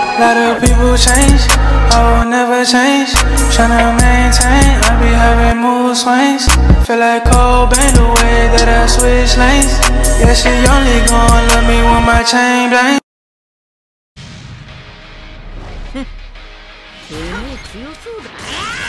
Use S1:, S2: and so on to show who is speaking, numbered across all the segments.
S1: Lot of people change, I will never change. Tryna maintain, I be having mood swings. Feel like Cobain the way that I switch lanes. Yeah, she only gon' love me when my chain bling.
S2: てめえ強そうだ。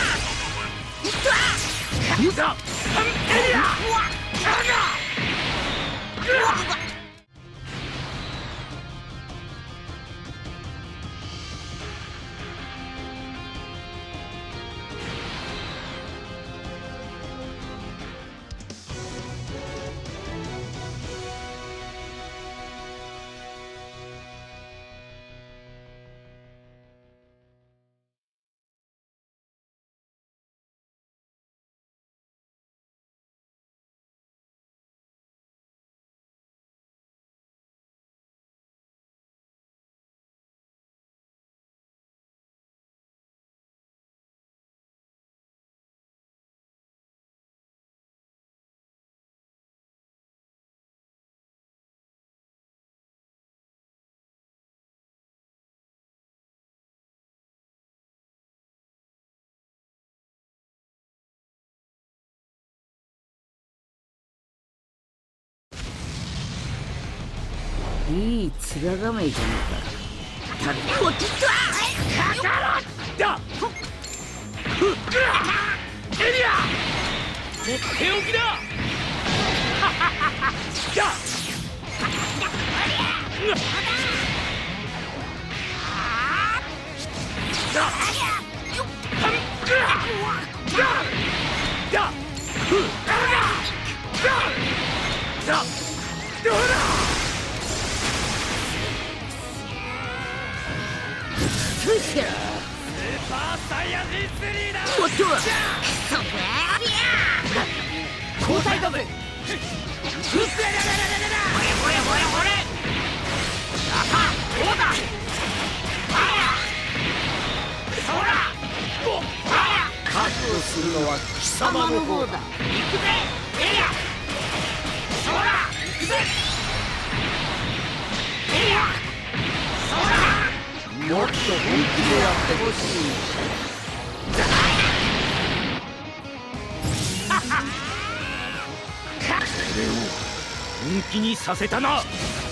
S2: いい面構えじゃねえか。こっちだ。カカロット。エリア。とっておきだ。スーパーサイヤ人3だ。おっとそこ交代だぜ。ほれほれほれほれ。あはどうだ。そら覚悟するのは貴様の方だ。行くぜエリア。そら行くぜエリア。そらもっと本気でやってほしい。俺を本気にさせたな。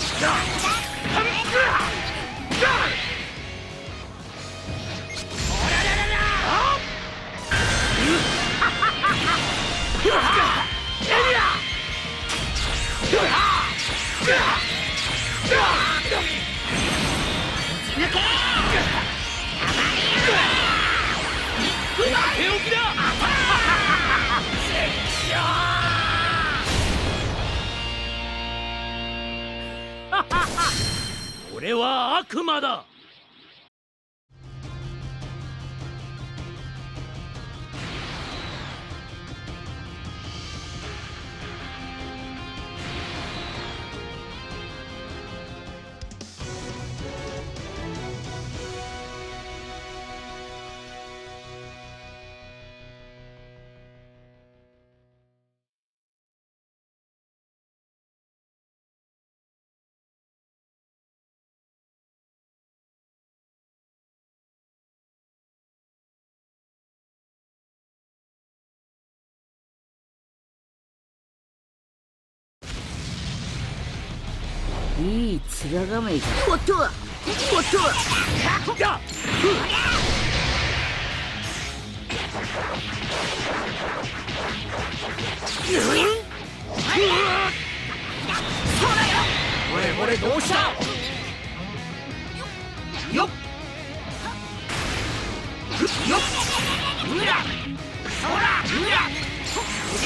S2: 俺は悪魔だ。いい面構えじゃ。おっとおっと。ほれほれどうした。よっよっうらそらうらうりゃりゃり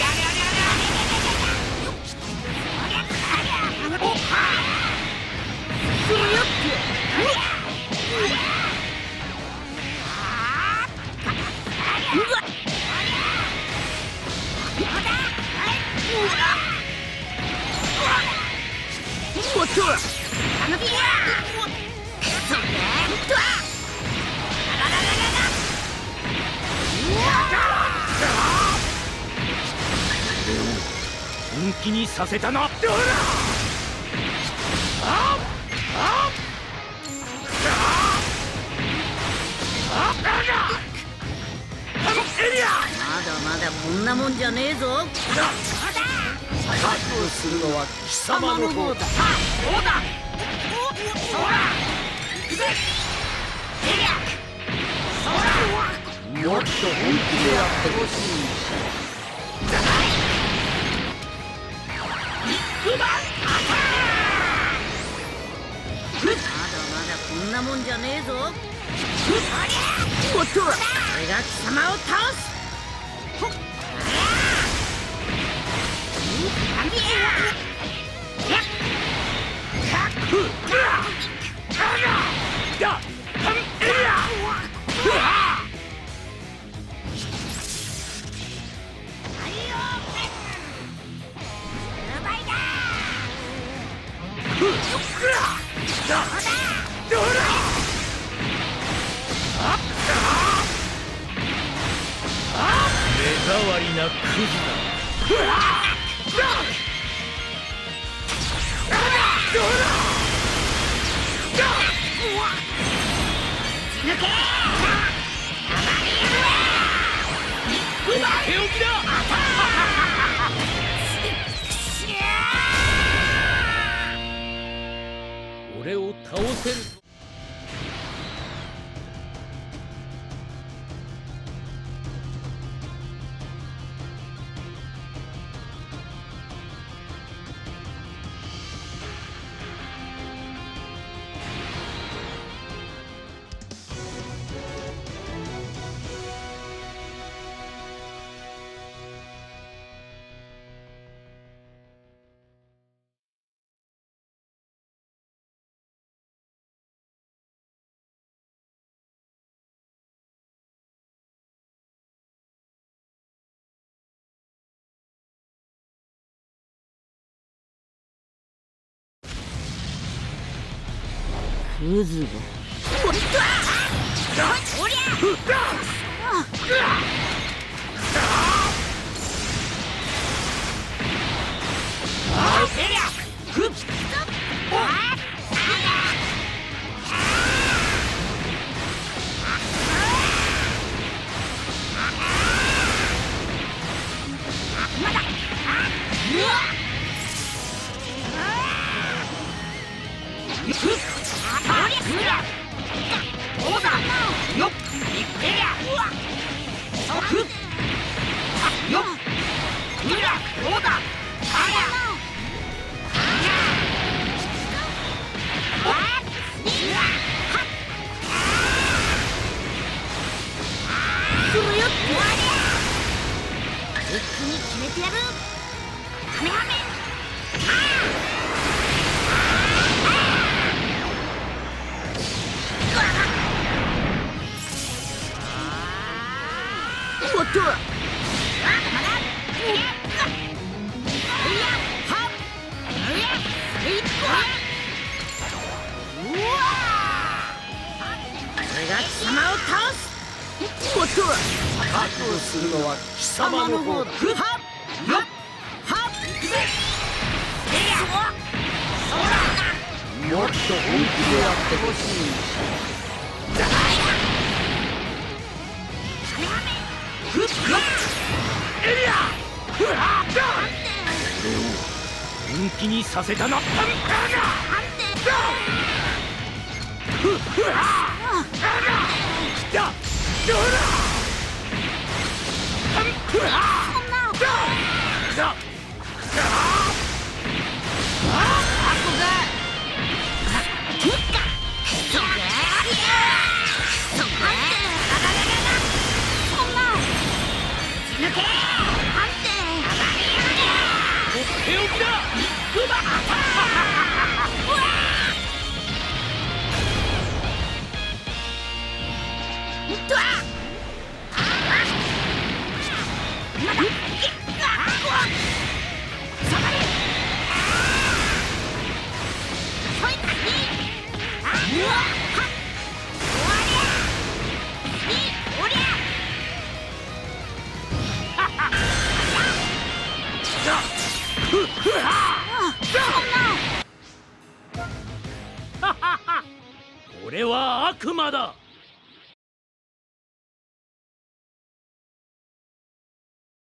S2: ゃおっは本気にさせたな。 だこんなもんじゃねえぞ。覚悟するのは貴様の方だ。そうだ。そら行くぜ。もっと本気でやってほしい。まだまだこんなもんじゃねえぞ。おっと、俺が貴様を倒す。
S3: 目障りなクズだ。手置きだ。俺を倒せん。
S2: クズが。おりゃ。一気に決めてやる。カメハメ。おっと。俺が貴様を倒す。おっと。覚悟するのは貴様の方だ。もっと本気でやってほしい。
S3: 本気にさせたな。手置きだ。俺は悪魔だ。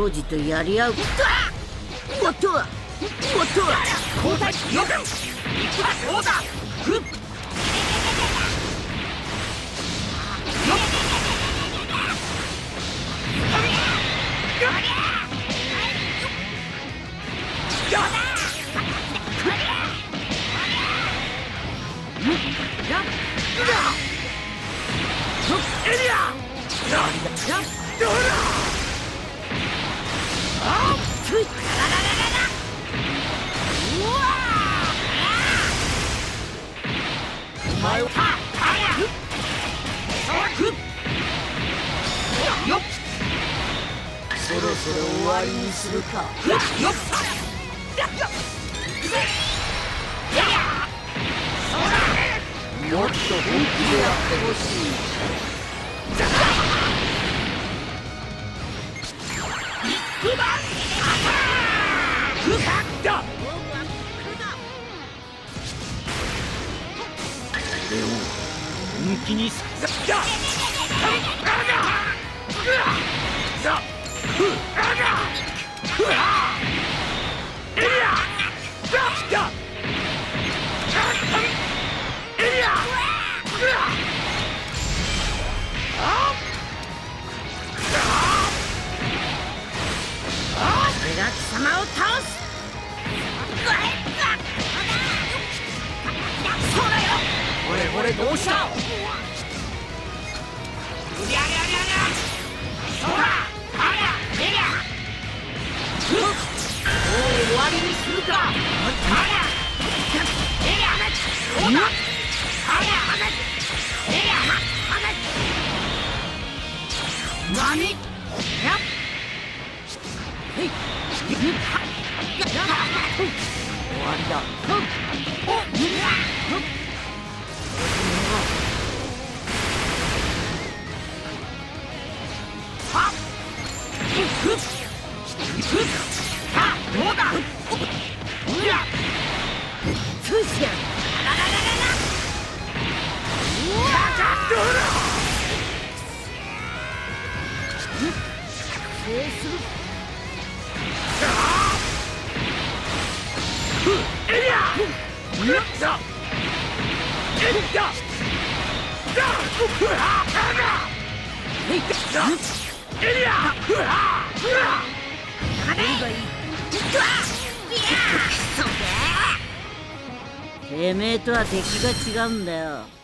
S4: じとやり合う。もっとは交代よくそうだふっエリアお前をそろそろ終わりにするか。もっと本気でやってほしい。本気にさ俺が貴様を倒す。ほれほれどうした。もう終わりにするか。何？終わりだ。どうだ。てめえとは敵が違うんだよ。